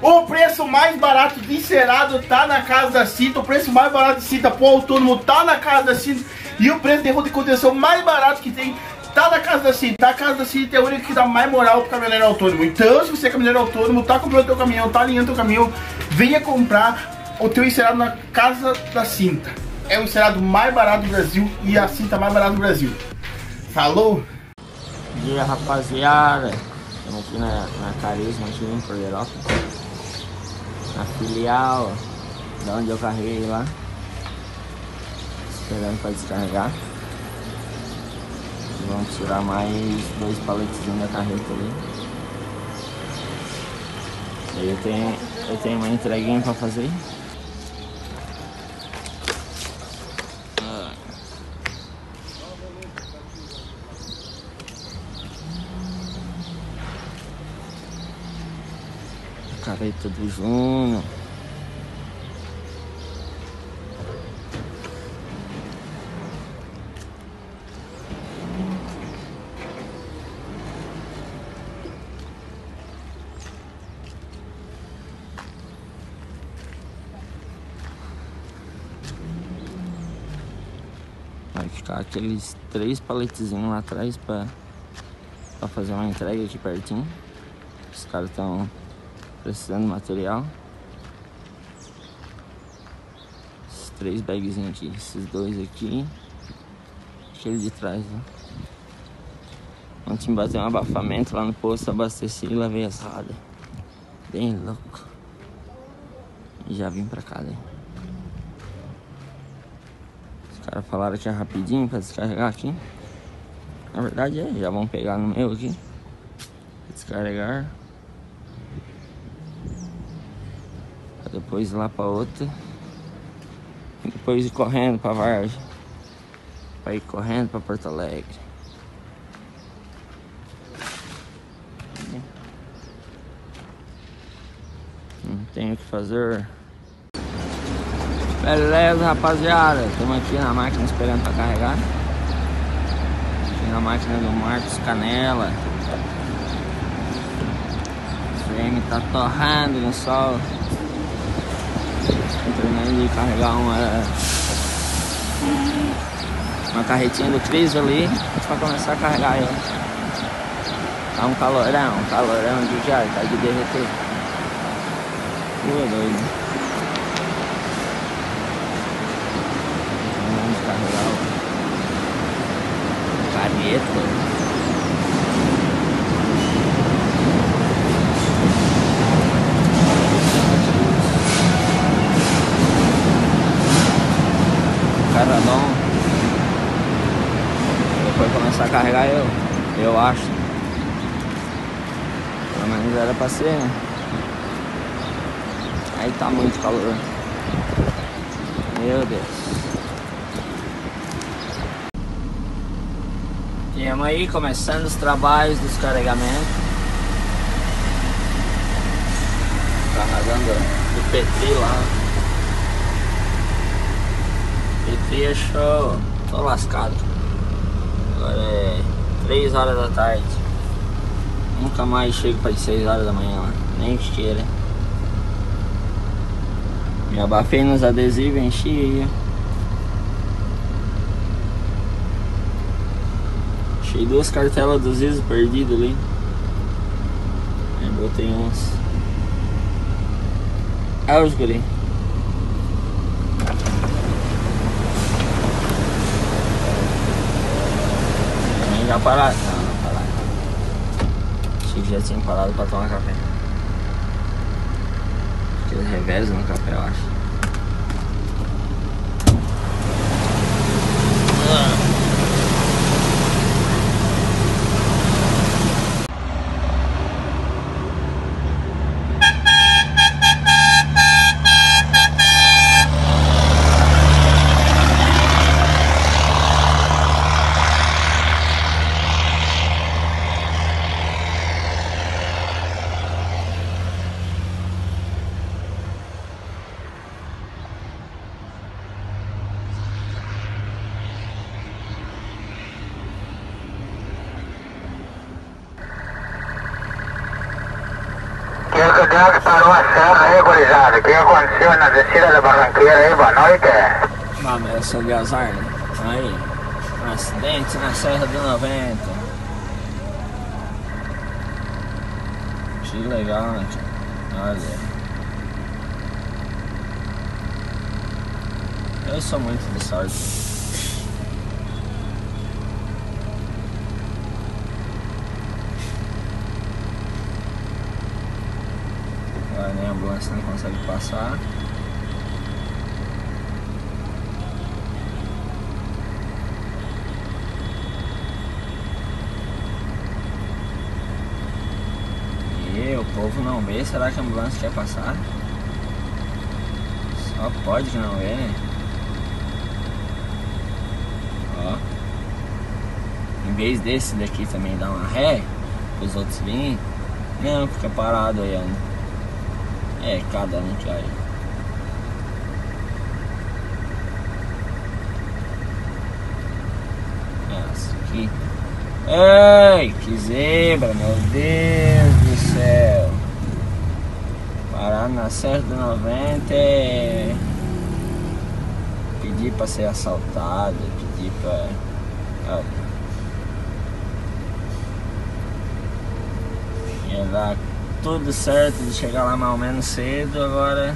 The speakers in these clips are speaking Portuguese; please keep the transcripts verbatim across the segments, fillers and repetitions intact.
O preço mais barato de encerado tá na casa da Cinta. O preço mais barato de cinta pro autônomo tá na casa da Cinta. E o preço de roda de contenção mais barato que tem tá na casa da Cinta. A casa da Cinta é a única que dá mais moral pro caminhoneiro autônomo. Então, se você é caminhoneiro autônomo, tá comprando teu caminhão, tá alinhando teu caminhão, venha comprar o teu encerado na casa da Cinta. É o encerado mais barato do Brasil e a cinta mais barata do Brasil. Falou? Bom dia, rapaziada. Estamos aqui na, na Carisma, aqui em Cordeirópolis, na filial da onde eu carreguei lá, esperando para descarregar. E vamos tirar mais dois paletezinhos da carreta ali. E eu tenho, eu tenho uma entreguinha para fazer. Carreta do Júnior. Vai ficar aqueles três paletezinhos lá atrás pra, pra fazer uma entrega aqui pertinho. Os caras estão precisando de material. Esses três bagzinhos aqui, esses dois aqui, aquele de trás, né? Ontem bateu um abafamento lá no posto, abasteci e lavei as rodas. Bem louco. E já vim pra cá, né? Os caras falaram que é rapidinho pra descarregar aqui. Na verdade é, já vão pegar no meu aqui. Descarregar. Depois ir lá pra outra. E depois ir correndo pra Vargem. Pra ir correndo pra Porto Alegre. Não tenho o que fazer. Beleza, rapaziada. Estamos aqui na máquina esperando pra carregar. Aqui na máquina do Marcos Canela. O frame tá torrando no sol. Terminando de carregar uma uma carretinha do Cris ali pra começar a carregar ela. Tá um calorão, um calorão de já, tá de derreter. Pô, doido. Vamos carregar o carreta. Caradão. Depois começar a carregar eu, eu acho. Pelo menos era pra ser, né? Aí tá muito calor. Meu Deus. Temos aí começando os trabalhos dos carregamentos. Carregando do Petri lá. Petri é show. Tô lascado. Agora é três horas da tarde. Nunca mais chego para seis horas da manhã lá. Nem que queira. Me abafei nos adesivos, enchi aí. Achei duas cartelas dos I S O perdidas ali. Aí botei uns. Ah, os guri. Já pararam? Não, não pararam. Achei que já tinham parado pra tomar café. Acho que eles revezam no café, eu acho. onde é que parou a serra aí, gurizada? O que aconteceu na descida da Barranqueira aí? Boa noite. Ah, mas essa de azar, né? Aí, um acidente na Serra do noventa. Que legal, né? Olha. Eu sou muito de sorte. Agora nem a ambulância não consegue passar. E o povo não vê, será que a ambulância quer passar? Só pode que não vê, né? Ó. Em vez desse daqui também dar uma ré, os outros virem, não, fica parado aí, ó. É, cada um que aí. Essa aqui. Ei, que zebra, meu Deus do céu. Parar na Serra do noventa é pedir pra ser assaltado, pedir pra... Olha. Ia dar tudo certo de chegar lá mais ou menos cedo, agora...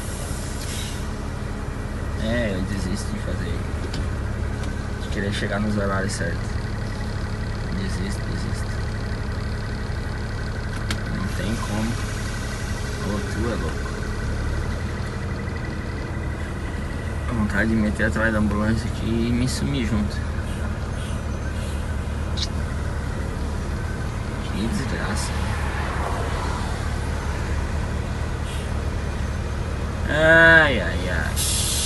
É, eu desisto de fazer. De querer chegar nos horários certos. Desisto, desisto. Não tem como. Ô, tu é louco. A vontade de meter atrás da ambulância aqui e me sumir junto. Que desgraça. Ai, ai, ai.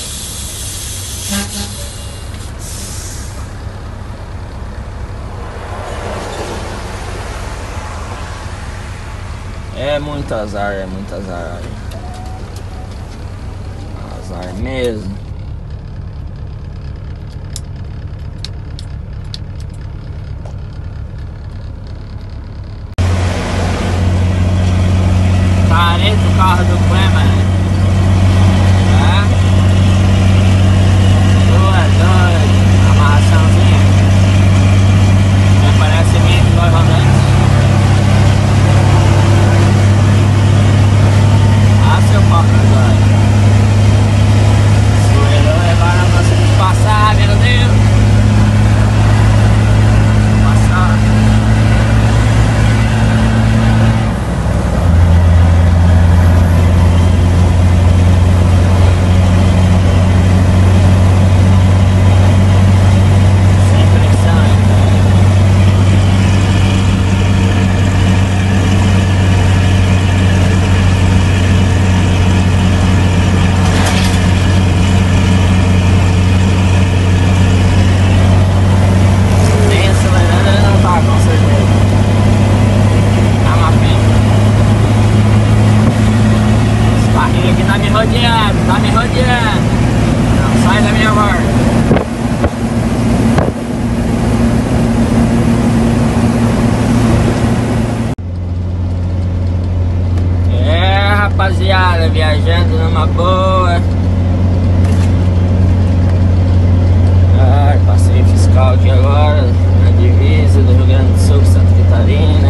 É muito azar, é muito azar. Azar mesmo. Careta o carro do Cleman. Rapaziada, viajando numa boa. Ai, passeio fiscal aqui agora, na divisa do Rio Grande do Sul com Santa Catarina.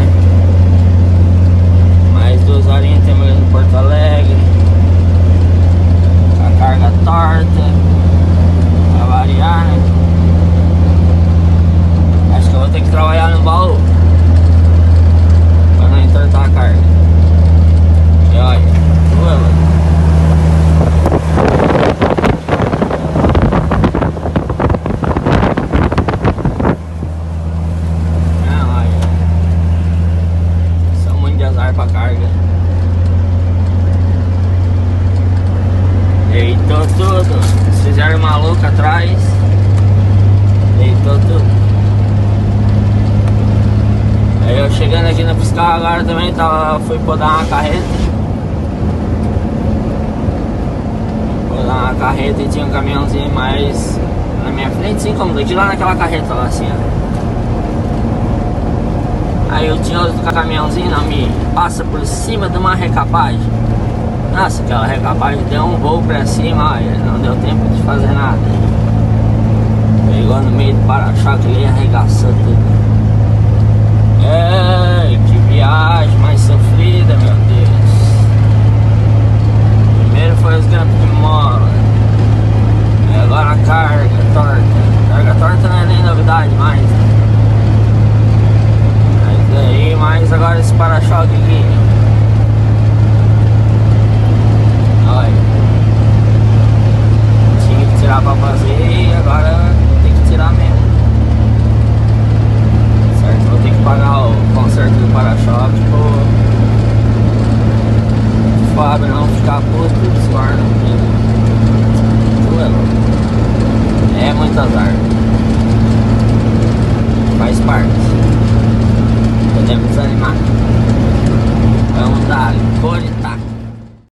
Mais duas horinhas temos no Porto Alegre. A carga torta, pra variar, né? Acho que eu vou ter que trabalhar no baú pra não entortar a carga. E olha, tua, pra carga. Deitou tudo. Fizeram maluco atrás. Deitou tudo. Aí eu chegando aqui na fiscal agora também tava, fui podar uma carreta. Podar uma carreta e tinha um caminhãozinho mais na minha frente, assim como daqui lá naquela carreta lá assim, ó. Aí o tinhoso do caminhãozinho não me passa por cima de uma recapagem. Nossa, aquela recapagem deu um voo pra cima, olha, não deu tempo de fazer nada. Pegou no meio do para-choque e arregaçou tudo. Ai, que viagem mais sofrida, meu Deus. Primeiro foi os grampos de mola, e agora a carga torta. Carga torta não é nem novidade mais. Mas aí, mais agora esse para-choque aqui. Olha, tinha que tirar pra fazer e agora tem que tirar mesmo. Certo, vou ter que pagar o conserto do para-choque pro Fábio não ficar posto dos guardas. É muito azar. Faz parte. Podemos desanimar.